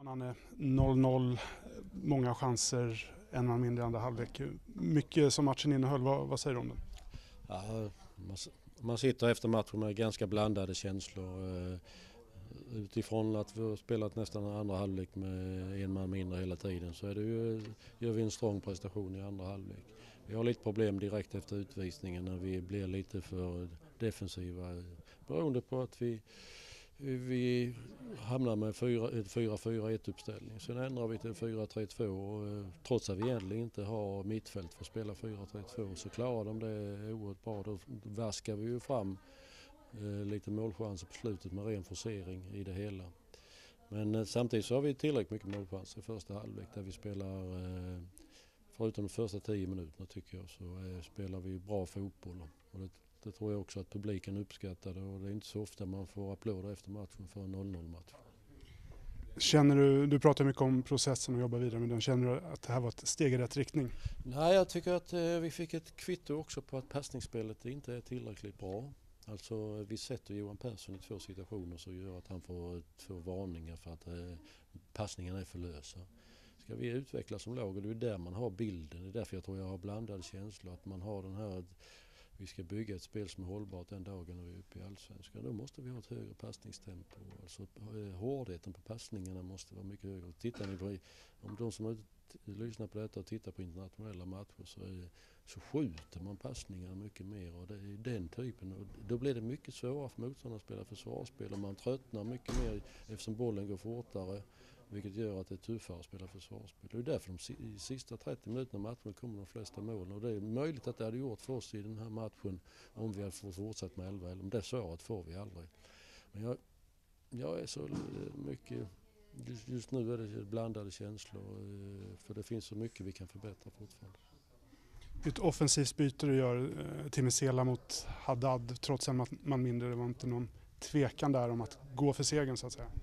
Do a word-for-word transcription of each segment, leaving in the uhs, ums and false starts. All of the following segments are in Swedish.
Han är noll noll, många chanser, en man mindre i andra halvlek. Mycket som matchen innehöll, vad, vad säger du om den? Ja, man, man sitter efter matchen med ganska blandade känslor. Utifrån att vi har spelat nästan andra halvlek med en man mindre hela tiden så är det ju, gör vi en strong prestation i andra halvlek. Vi har lite problem direkt efter utvisningen när vi blir lite för defensiva beroende på att vi Vi hamnar med fyra fyra ett uppställning. Sen ändrar vi till fyra tre två och trots att vi egentligen inte har mittfält för att spela fyra tre två så klarar de det oerhört bra. Då vaskar vi ju fram lite målchanser på slutet med ren forcering i det hela. Men samtidigt så har vi tillräckligt mycket målchanser i första halvlek där vi spelar, förutom de första tio minuterna tycker jag, så spelar vi bra fotboll. Och det, det tror jag också att publiken uppskattar och det är inte så ofta man får applåder efter matchen för en noll noll match. Känner du, du pratar mycket om processen och jobbar vidare med den, känner du att det här var ett steg i rätt riktning? Nej, jag tycker att vi fick ett kvitto också på att passningsspelet inte är tillräckligt bra. Alltså vi sätter Johan Persson i två situationer så gör att han får två varningar för att eh, passningarna är för lösa. Ska vi utveckla som lag och det är där man har bilden, det är därför jag tror jag har blandade känslor att man har den här att vi ska bygga ett spel som är hållbart den dagen när vi är uppe i allsvenskan. Då måste vi ha ett högre passningstempo. Alltså hårdheten på passningarna måste vara mycket högre. Tittar ni på, om de som har lyssnat på detta och tittar på internationella matcher så, är, så skjuter man passningarna mycket mer och det är den typen. Och då blir det mycket svårare för motståndarna att spela försvarsspel och man tröttnar mycket mer eftersom bollen går fortare. Vilket gör att det är tuffare att spela försvarsspel. Det är därför de sista trettio minuterna matchen kommer de flesta målen. Och det är möjligt att det hade gjort för oss i den här matchen om vi hade fått fortsatt med elva. Om det svaret får vi aldrig. Men jag, jag är så mycket... Just, just nu är det blandade känslor. För det finns så mycket vi kan förbättra fortfarande. Ett offensivt byte du gör, Timmy Sela mot Haddad, trots en man mindre. Det var inte någon tvekan där om att gå för segern så att säga.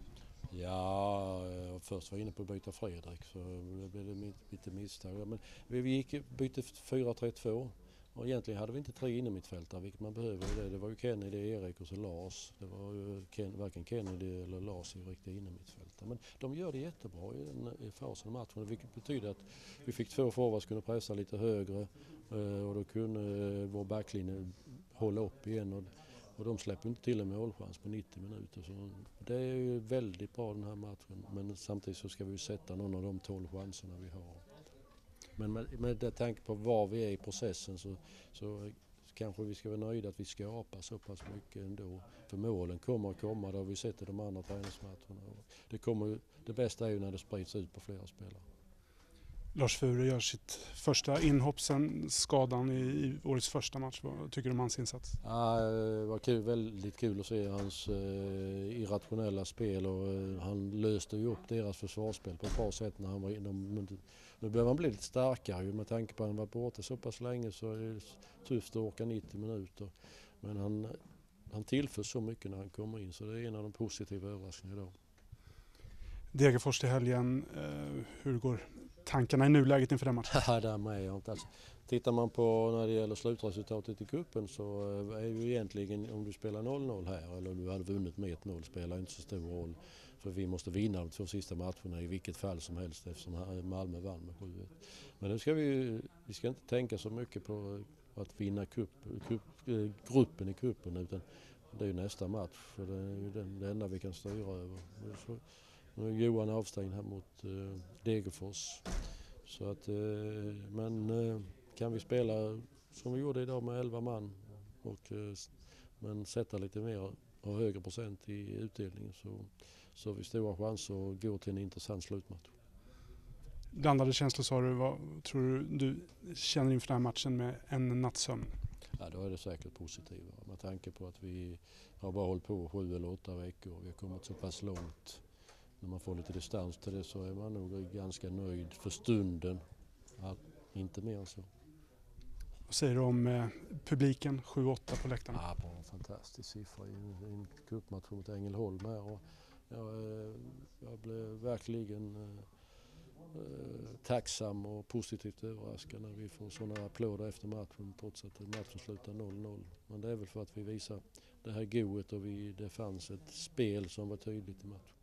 Ja, först var jag inne på att byta Fredrik så det blev lite misstag. Men vi gick bytte fyra tre två och egentligen hade vi inte tre innermittfältare vilket man behöver. Det, det var ju Kennedy, Erik och så Lars. Det var ju Ken, varken Kennedy eller Lars i riktiga innermittfältare. Men de gör det jättebra i, den, i fasen av matchen vilket betyder att vi fick två forwards kunde pressa lite högre och då kunde vår backlinje hålla upp igen. Och, Och de släpper inte till en målchans på nittio minuter. Så det är ju väldigt bra den här matchen. Men samtidigt så ska vi ju sätta någon av de tolv chanserna vi har. Men med, med det tanke på var vi är i processen så, så kanske vi ska vara nöjda att vi skapar så pass mycket ändå. För målen kommer att komma, det har vi sett i de andra träningsmatcherna. Det, kommer, det bästa är ju när det sprids ut på flera spelare. Lars Fure gör sitt första inhopp sen skadan i, i årets första match. Vad tycker du om hans insats? Ja, det var kul, väldigt kul att se hans eh, irrationella spel och eh, han löste ju upp deras försvarsspel på ett bra sätt när han var inne. Nu behöver han bli lite starkare med tanke på att han var borta så pass länge så är det tufft att åka nittio minuter. Men han, han tillför så mycket när han kommer in så det är en av de positiva överraskningarna idag. Degerfors till helgen, eh, hur går tankarna i nuläget inför den matchen? Ja, där med jag inte alls. Tittar man på när det gäller slutresultatet i kuppen så är ju egentligen om du spelar noll noll här eller du hade vunnit med ett noll spelar inte så stor roll. För vi måste vinna de två sista matcherna i vilket fall som helst eftersom Malmö vann med sju ett. Men nu ska vi, vi ska inte tänka så mycket på att vinna kupp, kupp, gruppen i kuppen utan det är ju nästa match för det är ju den, det enda vi kan styra över. Så, nu är Johan Avstein här mot eh, Degerfors. Så att, eh, men eh, kan vi spela som vi gjorde idag med elva man och eh, men sätta lite mer och högre procent i utdelningen så, så har vi stora chanser att gå till en intressant slutmatch. Blandade känslor sa du, vad tror du du känner inför den här matchen med en nattsömn? Ja, då är det säkert positivt med tanke på att vi har bara hållit på sju eller åtta veckor och vi har kommit så pass långt. När man får lite distans till det så är man nog ganska nöjd för stunden. Ja, inte mer än så. Vad säger du om eh, publiken, sju åtta på läktarna? Ja, bara en fantastisk siffra i en, en cupmatch mot Ängelholm här. Och jag, jag blev verkligen eh, tacksam och positivt överraskad när vi får sådana applåder efter matchen trots att matchen slutar noll noll. Men det är väl för att vi visar det här goet och vi, det fanns ett spel som var tydligt i matchen.